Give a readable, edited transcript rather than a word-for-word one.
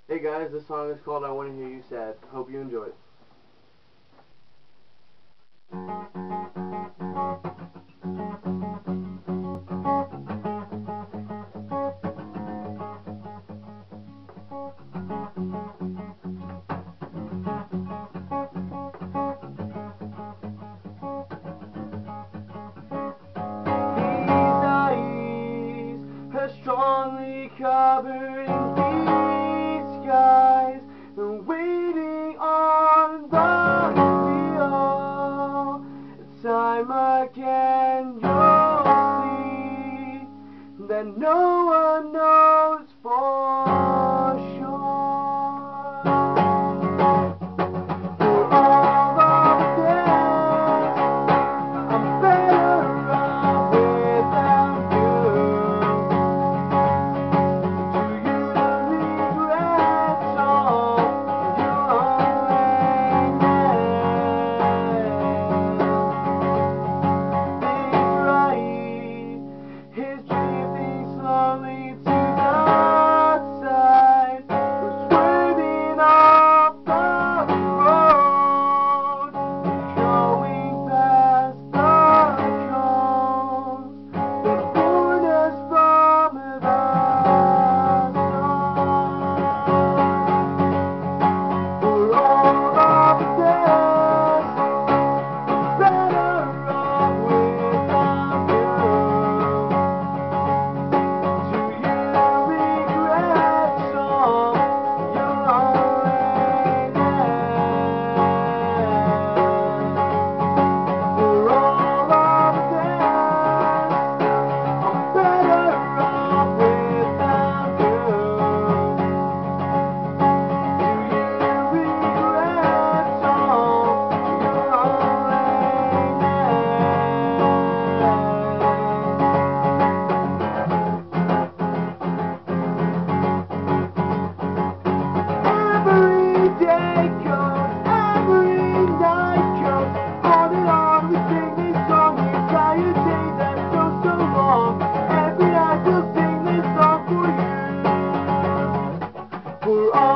Hey guys, this song is called I Want to Hear You Sad. Hope you enjoy it. These eyes are strongly covered in these skies, and waiting on the field. Time again you'll see that no one knows for sure. For all of this, I'm better off without you. Do you regret all your He's right, he's drifting slowly to the side, swerving off the road, going past the cones that warn us from the storm. For all of this, better off without you. Do you regret all your For all of this, I'm better off without you. Do you regret all your Every day comes, every night comes, on and on we sing this song. The entire day that feels so long. Every night we'll sing this song for you. For all